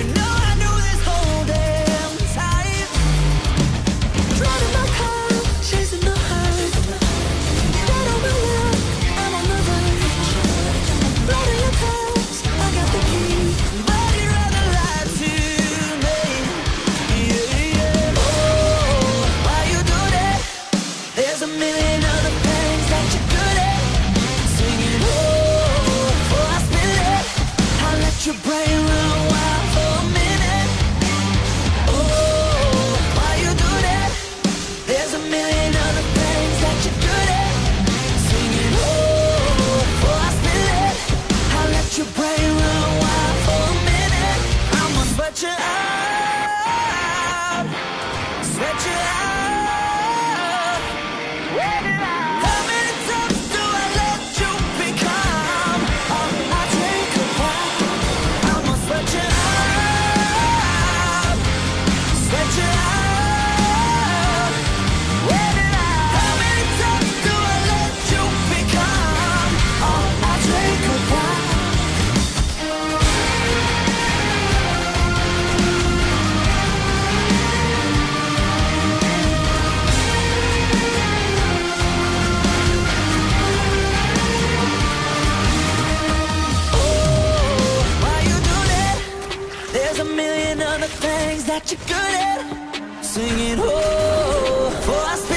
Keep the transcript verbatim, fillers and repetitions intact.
You know I knew this whole damn time. Driving my car, chasing the high. Dead on my luck, I'm on the verge. Floating your curves, I got the key. But you'd rather lie to me. Yeah, yeah. Oh, why you do that? There's a million other things that you're good at. Singing, oh, before I spill it. I'll let your brain run wild for a minute. Oh, why you do that? There's a million other things that you're good at. Singing, oh, before I spill it. I'll let your brain run wild for a minute. I'ma sweat you out, sweat you out. How many times do I let you become all I take apart? I'ma sweat you out, sweat you out. How many times do I let you become all I take apart? Oh, why you do that? There's a million other things that you're good at. Singing, oh, before I